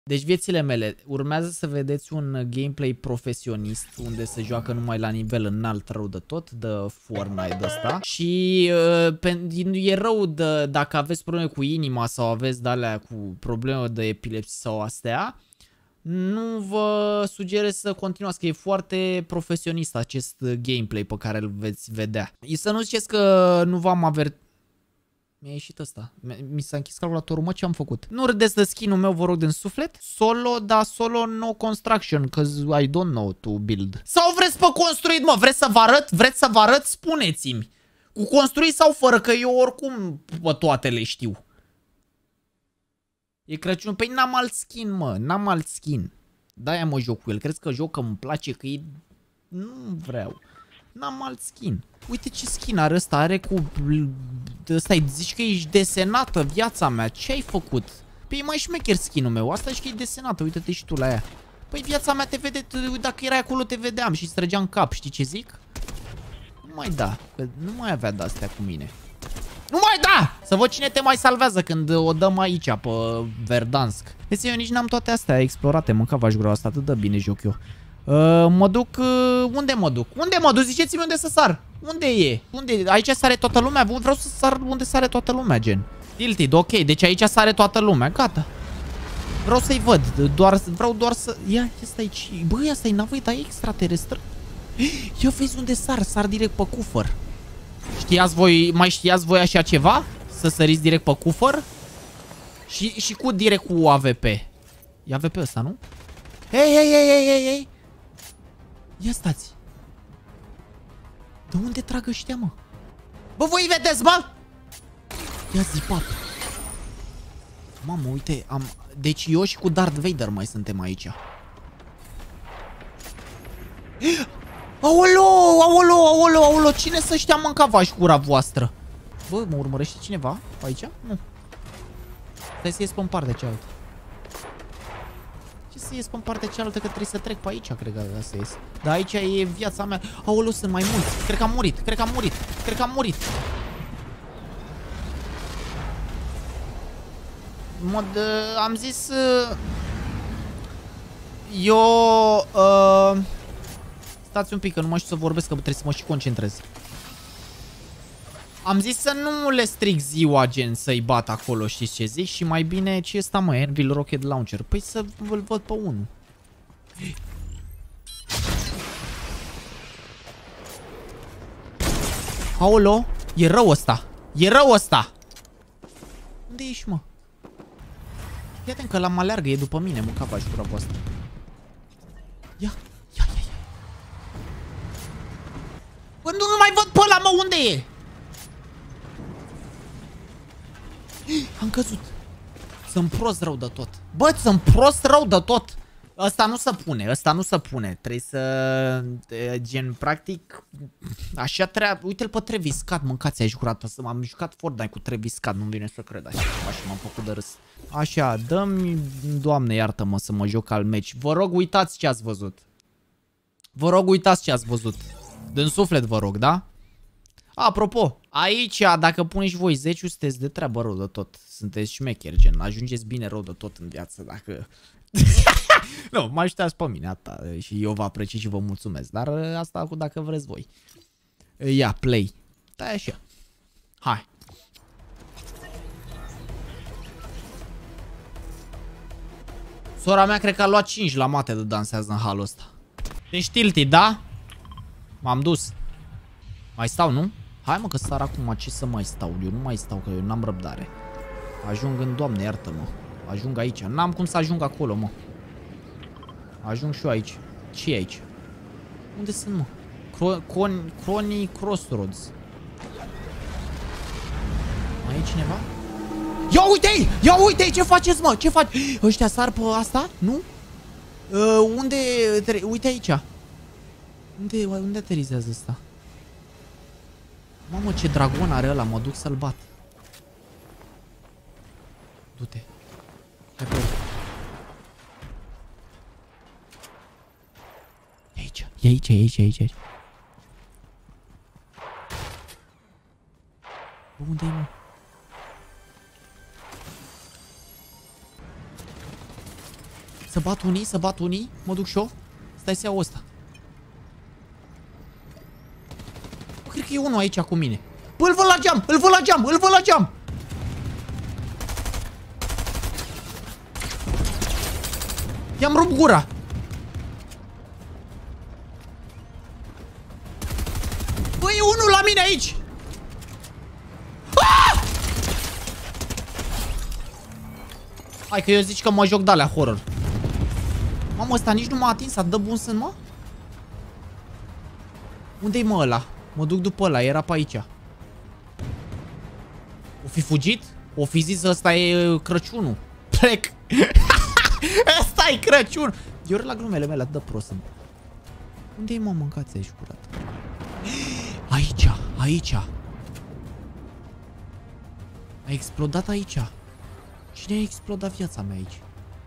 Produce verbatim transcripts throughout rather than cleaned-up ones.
Deci, viețile mele, urmează să vedeți un gameplay profesionist unde se joacă numai la nivel înalt rău de tot, de Fortnite de ăsta. Și uh, e rău de, dacă aveți probleme cu inima sau aveți de-alea cu probleme de epilepsie sau astea, nu vă sugerez să continuați, că e foarte profesionist acest gameplay pe care îl veți vedea. Să nu ziceți că nu v-am avertit. Mi-a ieșit ăsta. Mi s-a închis calculatorul, mă, ce am făcut? Nu râdeți de skin-ul meu, vă rog, din suflet. Solo, dar solo no construction, cause I don't know to build. Sau vreți pe construit, mă? Vreți să vă arăt? Vreți să vă arăt? Spuneți-mi. Cu construit sau fără, că eu oricum pe toate le știu. E Crăciun. Păi n-am alt skin, mă. N-am alt skin. De-aia mă joc cu el. Crezi că joc că îmi place, că e... Nu vreau. N-am alt skin. Uite ce skin are ăsta. Are cu... Ăsta zici că ești desenată viața mea. Ce ai făcut? Păi e mai șmecher skin-ul meu. Asta zici că e desenată. Uite-te și tu la ea. Păi viața mea te vede... Dacă erai acolo te vedeam și îți trăgeam cap. Știi ce zic? Nu mai da. Că nu mai avea de-astea cu mine. Nu mai da! Să văd cine te mai salvează când o dăm aici, pe Verdansk. Deci eu nici n-am toate astea explorate. Mâncava-și gura asta. Atât de bine joc eu. Uh, mă duc... Uh, unde mă duc? Unde mă duc? Ziceți-mi unde să sar. Unde e? Unde e? Aici sare toată lumea? Vreau să sar unde sare toată lumea, gen. Tilted, ok. Deci aici sare toată lumea. Gata. Vreau să-i văd. Doar, vreau doar să... Ia, asta aici. Băi, asta e navă, dar e extraterestră. Ia vezi unde sar. Sar direct pe cufăr. Știați voi... Mai știați voi așa ceva? Să săriți direct pe cufăr? Și, și cu direct cu A V P. E A V P ăsta, nu? Hei, hei, hei, hei, hei, hei. Ia stați. De unde trag ăștia, mă? Bă, voi vedeți, mă? Ia zipat. Mamă, uite, am... Deci eu și cu Darth Vader mai suntem aici. Aolo, aolo, aolo, aolo. Cine să știa mâncava și gura voastră? Bă, mă urmărește cineva aici? Nu. Stai să ies pe partea cealaltă. Ce să ies pe partea cealaltă, că trebuie să trec pe aici, cred că să ies. Dar aici e viața mea. Aolo, sunt mai mulți. Cred că am murit, cred că am murit, cred că am murit. În mod, uh, am zis... Uh, eu... Uh, stați un pic, că nu mai știu să vorbesc, că trebuie să mă și concentrez. Am zis să nu le stric ziua, gen, să-i bat acolo, știți ce zic? Și mai bine, ce ăsta, mă, Anvil Rocket Launcher? Păi să îl văd pe unul. Aolo, e rău ăsta. E rău ăsta. Unde ești, mă? Fii că la mă aleargă, e după mine, mă, capa și gura voastră. Ia, ia, ia, ia. Bă, nu, nu mai văd pe ăla, mă, unde e? Am căzut. Sunt prost rău de tot. Bă, sunt prost rău de tot. Ăsta nu se pune, ăsta nu se pune. Trebuie să... Gen, practic... Așa treaba... Uite-l pe Travis Scott, mâncați, ai jucat. M-am jucat Fortnite cu Travis Scott, nu-mi vine să cred așa. Așa m-am făcut de râs. Așa, dă-mi... Doamne, iartă-mă să mă joc al meci. Vă rog, uitați ce ați văzut. Vă rog, uitați ce ați văzut. Din suflet, vă rog, da? Apropo, aici, dacă puneți voi zece, sunteți de treabă rău de tot. Sunteți șmecheri, gen, ajungeți bine rău de tot în viață, dacă... Nu, mă ajutați pe mine, atâta. Și eu vă apreciez și vă mulțumesc. Dar asta cu dacă vreți voi. Ia, play. Stai așa. Hai. Sora mea cred că a luat cinci la mate de dansează în halul ăsta. Deci tilted, da? M-am dus. Mai stau, nu? Hai, mă, că sar acum, ce să mai stau? Eu nu mai stau, că eu n-am răbdare. Ajung în, Doamne, iartă-mă. Ajung aici. N-am cum să ajung acolo, mă. Ajung și eu aici. Ce e aici? Unde sunt, mă? Crony Crossroads. Mai e cineva? Ia uite-i! Ia uite-i! Ce faceți, mă? Ce faci? Ăștia sar pe asta? Nu? Uh, unde... Uite aici. Unde, unde aterizează ăsta? Mamă, ce dragon are ăla, mă duc să-l bat. Du-te. Hai pe E aici, e aici, e aici, e aici, e aici. Bă, unde e, mă? Să bat unii, să bat unii. Mă duc și eu. Stai să iau ăsta. Cred că e unul aici cu mine. Bă, îl văd la geam, îl văd la geam, îl văd la geam. I-am rupt gura. Bă, e unul la mine aici. Ah! Hai că eu zici că mă joc de-alea horror. Mamă, ăsta nici nu m-a atins, a dă bun sân, mă? Unde-i mă ăla? Mă duc după ăla, era pe aici. O fi fugit? O fi zis ăsta e Crăciunul. Plec. Ăsta e Crăciun. Eu la glumele mele, atât de prost sunt. Unde-i mă, mâncați aici, curat? Aici, aici. A explodat aici. Cine a explodat viața mea aici?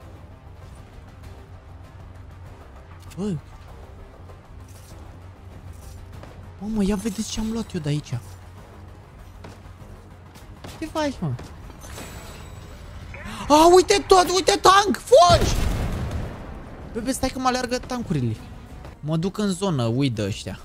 Bă. Mamă, ia vedeți ce am luat eu de aici. Ce faci, mă? A, uite tot, uite tank, fugi! Bebe, stai că mă aleargă tancurile. Mă duc în zonă, uit de ăștia.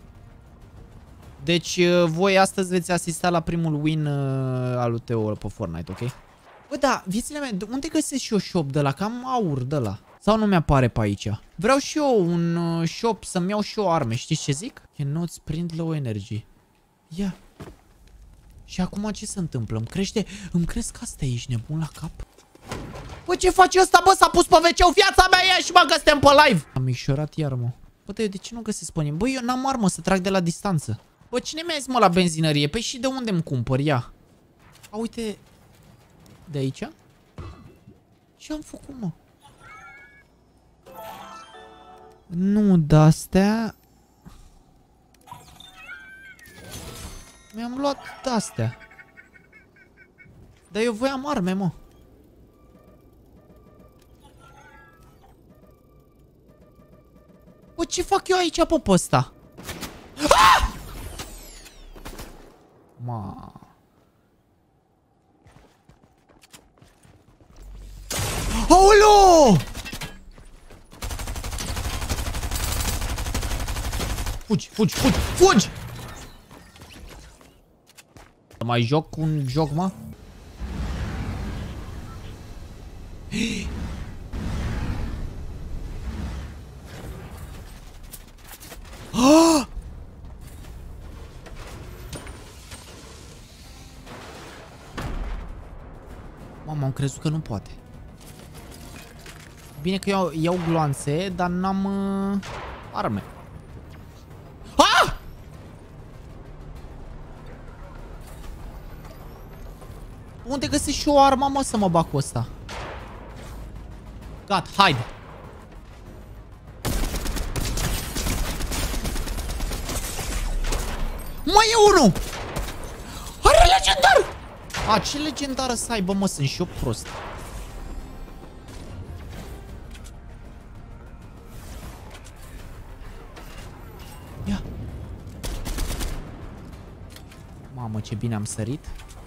Deci, voi astăzi veți asista la primul win uh, al lui Teo pe Fortnite, ok? Bă, da, viețile mele, unde găsesc și eu shop de la? Cam aur de la. Sau nu mi-apare pe aici? Vreau și eu un uh, shop să-mi iau și eu arme, știți ce zic? Cannot sprint low energy. Ia. Și acum ce se întâmplă? Îmi crește, îmi cresc astea, ești nebun la cap? Bă, ce face ăsta, bă? S-a pus pe ve ce-ul, viața mea e și mă găstem pe live. Am micșorat iar, mă. Bă, eu de ce nu găsesc pe nimeni? Bă, eu n-am armă să trag de la distanță. Bă, cine mi-a zis, mă, la benzinărie? Păi și de unde îmi cumpăr? Ia. A, uite. De aici? Ce am făcut, mă? Nu, de-astea. Mi-am luat de-astea. Dar eu voiam arme, mă. Bă, ce fac eu aici, pe ăsta? Ah! Ma. Aoleu! Fugi, fugi, fugi, fugi! Mai joc un joc, mă? Ah! Mamă, am crezut că nu poate. Bine că eu iau gloanțe, dar n-am uh, arme. Ah! Unde găsesc și o armă, mă, să mă bag cu ăsta? Gata, haide. Mai e unul! Are legendar! A, ce legendară să aibă, mă, sunt și eu prost. Ia. Mamă, ce bine am sărit.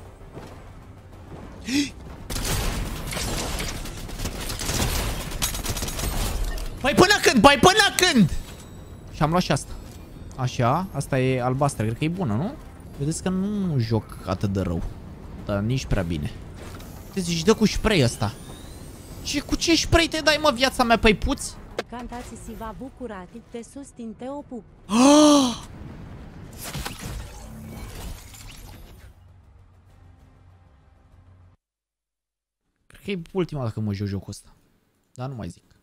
Păi până când? Păi până când? Și am luat și asta. Așa, asta e albastră, cred că e bună, nu? Vedeți că nu joc atât de rău. Dar nici prea bine. Uite, și dă cu spray ăsta. Ce, cu ce spray te dai, mă, viața mea, pe puți? Cantați si va bucura, te susțin, te opup. Ah! Cred că e ultima dată când mă joc jocul ăsta. Dar nu mai zic.